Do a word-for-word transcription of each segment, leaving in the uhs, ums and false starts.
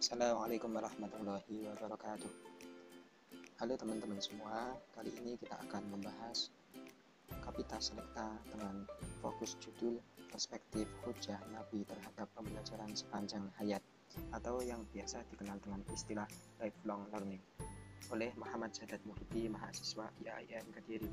Assalamualaikum warahmatullahi wabarakatuh. Halo teman-teman semua, kali ini kita akan membahas Kapita Selecta dengan fokus judul Perspektif Hujjah Nabi terhadap pembelajaran sepanjang hayat, atau yang biasa dikenal dengan istilah lifelong learning, oleh Muhammad Sadat Muhyiddin, mahasiswa I A I N Kediri.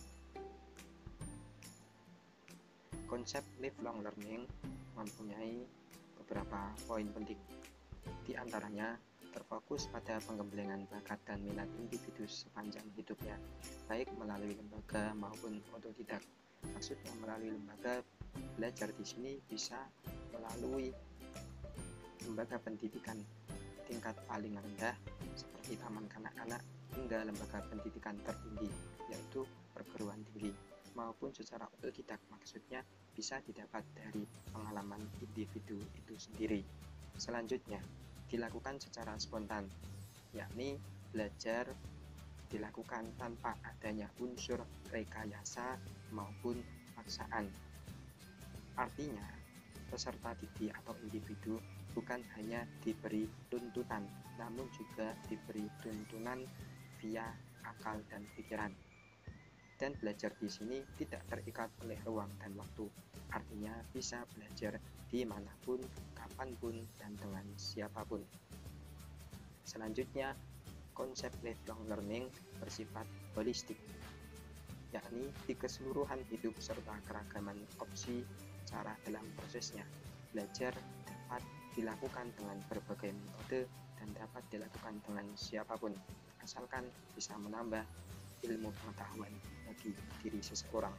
Konsep lifelong learning mempunyai beberapa poin penting. Di antaranya terfokus pada pengembangan bakat dan minat individu sepanjang hidupnya, baik melalui lembaga maupun otodidak. Maksudnya melalui lembaga, belajar di sini bisa melalui lembaga pendidikan tingkat paling rendah seperti taman kanak-kanak hingga lembaga pendidikan tertinggi, yaitu perguruan tinggi, maupun secara otodidak. Maksudnya bisa didapat dari pengalaman individu itu sendiri. Selanjutnya, dilakukan secara spontan, yakni belajar dilakukan tanpa adanya unsur rekayasa maupun paksaan. Artinya, peserta didik atau individu bukan hanya diberi tuntutan, namun juga diberi tuntunan via akal dan pikiran. Dan belajar di sini tidak terikat oleh ruang dan waktu, artinya bisa belajar dimanapun, kapanpun, dan dengan siapapun. Selanjutnya, konsep lifelong learning bersifat holistik, yakni di keseluruhan hidup serta keragaman opsi cara dalam prosesnya. Belajar dapat dilakukan dengan berbagai metode dan dapat dilakukan dengan siapapun, asalkan bisa menambah ilmu pengetahuan bagi diri seseorang.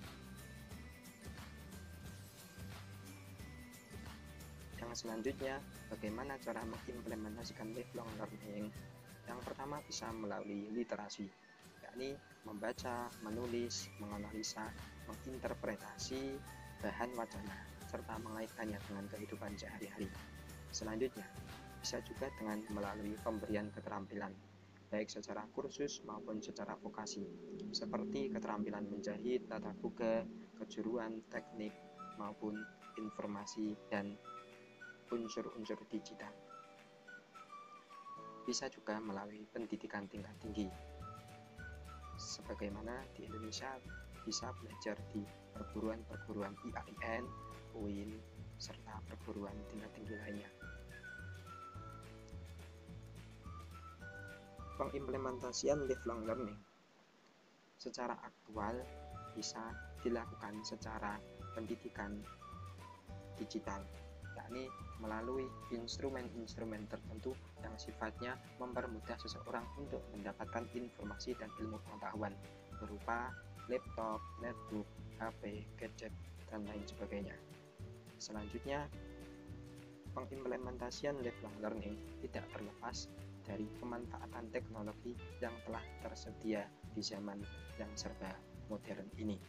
Yang selanjutnya, bagaimana cara mengimplementasikan lifelong learning? Yang pertama bisa melalui literasi, yakni membaca, menulis, menganalisa, menginterpretasi bahan wacana, serta mengaitkannya dengan kehidupan sehari-hari. Selanjutnya, bisa juga dengan melalui pemberian keterampilan, baik secara kursus maupun secara vokasi, seperti keterampilan menjahit, tata boga, kejuruan, teknik, maupun informasi dan unsur-unsur digital. Bisa juga melalui pendidikan tingkat tinggi, sebagaimana di Indonesia bisa belajar di perguruan-perguruan I A I N, U I N, serta perguruan tingkat tinggi lainnya. Pengimplementasian lifelong learning secara aktual bisa dilakukan secara pendidikan digital, yakni melalui instrumen-instrumen tertentu yang sifatnya mempermudah seseorang untuk mendapatkan informasi dan ilmu pengetahuan berupa laptop, netbook, H P, gadget, dan lain sebagainya. Selanjutnya, pengimplementasian lifelong learning tidak terlepas dari pemanfaatan teknologi yang telah tersedia di zaman yang serba modern ini.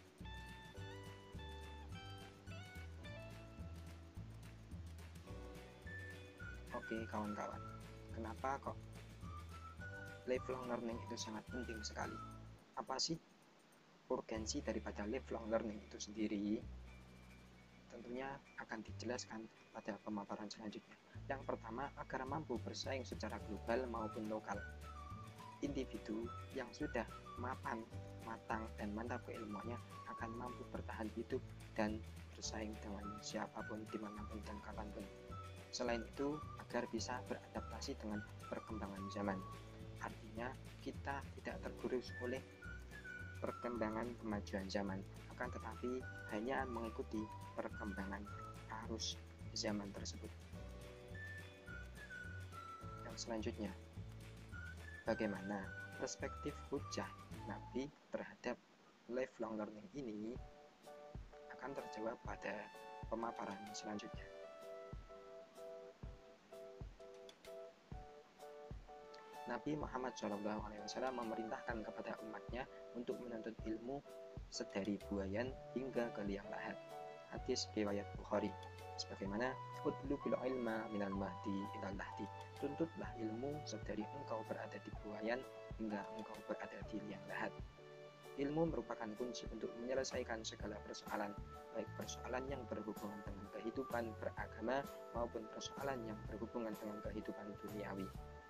Oke kawan-kawan, kenapa kok lifelong learning itu sangat penting sekali? Apa sih urgensi daripada lifelong learning itu sendiri? Tentunya akan dijelaskan pada pemaparan selanjutnya. Yang pertama, agar mampu bersaing secara global maupun lokal. Individu yang sudah mapan, matang, dan mantap keilmuannya akan mampu bertahan hidup dan bersaing dengan siapapun, dimanapun, dan kapanpun. Selain itu, agar bisa beradaptasi dengan perkembangan zaman. Artinya, kita tidak tergerus oleh perkembangan kemajuan zaman, akan tetapi hanya mengikuti perkembangan arus zaman tersebut. Yang selanjutnya, bagaimana perspektif hujjah Nabi terhadap lifelong learning ini akan terjawab pada pemaparan selanjutnya. Nabi Muhammad shallallahu alaihi wasallam memerintahkan kepada umatnya untuk menuntut ilmu sedari buayan hingga ke liang lahat. Hadis riwayat Bukhari, sebagaimana utlubil ilma minal mahdi ilal lahdi, tuntutlah ilmu sedari engkau berada di buayan hingga engkau berada di liang lahat. Ilmu merupakan kunci untuk menyelesaikan segala persoalan, baik persoalan yang berhubungan dengan kehidupan beragama maupun persoalan yang berhubungan dengan kehidupan duniawi.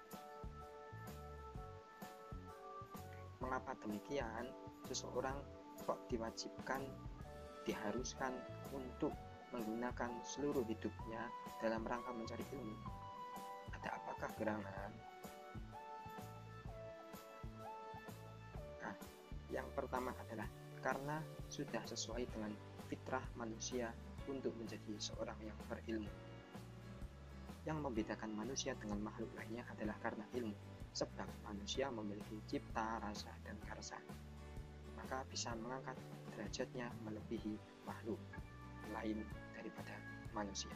Mengapa demikian? Seseorang kok diwajibkan, diharuskan untuk menggunakan seluruh hidupnya dalam rangka mencari ilmu? Ada apakah gerangan? Nah, yang pertama adalah karena sudah sesuai dengan fitrah manusia untuk menjadi seorang yang berilmu. Yang membedakan manusia dengan makhluk lainnya adalah karena ilmu, sebab manusia memiliki cipta, rasa, dan karsa, maka bisa mengangkat derajatnya melebihi makhluk lain daripada manusia.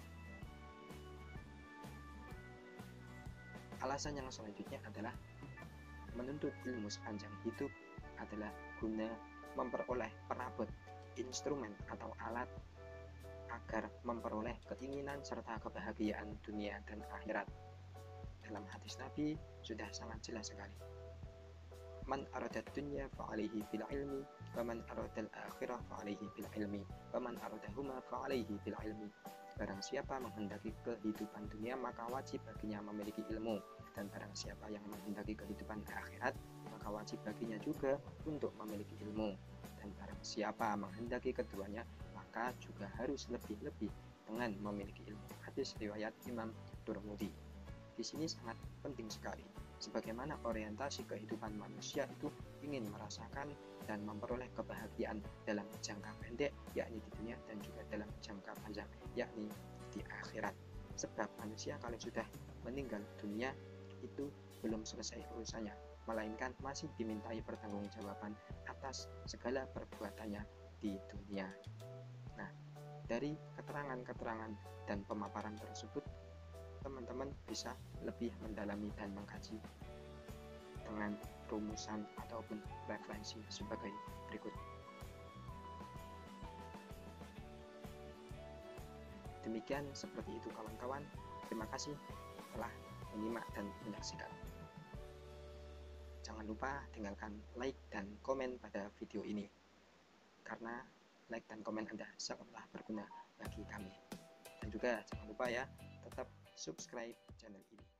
Alasan yang selanjutnya adalah menuntut ilmu sepanjang hidup adalah guna memperoleh perabot, instrumen atau alat agar memperoleh keinginan serta kebahagiaan dunia dan akhirat. Dalam hadis Nabi sudah sangat jelas sekali. Man aradad dunya fa'alaihi bil ilmi, wa man aradal akhirah fa'alaihi bil ilmi, wa man aradahuma fa'alaihi bil ilmi. Barang siapa menghendaki kehidupan dunia, maka wajib baginya memiliki ilmu, dan barang siapa yang menghendaki kehidupan akhirat, maka wajib baginya juga untuk memiliki ilmu, dan barang siapa menghendaki keduanya, maka juga harus lebih-lebih dengan memiliki ilmu. Hadis riwayat Imam Tirmidzi. Di sini sangat penting sekali, sebagaimana orientasi kehidupan manusia itu ingin merasakan dan memperoleh kebahagiaan dalam jangka pendek, yakni di dunia, dan juga dalam jangka panjang, yakni di akhirat. Sebab manusia kalau sudah meninggal dunia itu belum selesai urusannya, melainkan masih dimintai pertanggungjawaban atas segala perbuatannya di dunia. Nah, dari keterangan-keterangan dan pemaparan tersebut, teman-teman bisa lebih mendalami dan mengkaji dengan rumusan ataupun referensi sebagai berikut. Demikian seperti itu kawan-kawan. Terima kasih telah menyimak dan menyaksikan. Jangan lupa tinggalkan like dan komen pada video ini, karena like dan komen Anda sangatlah berguna bagi kami. Dan juga jangan lupa ya, tetap subscribe channel ini.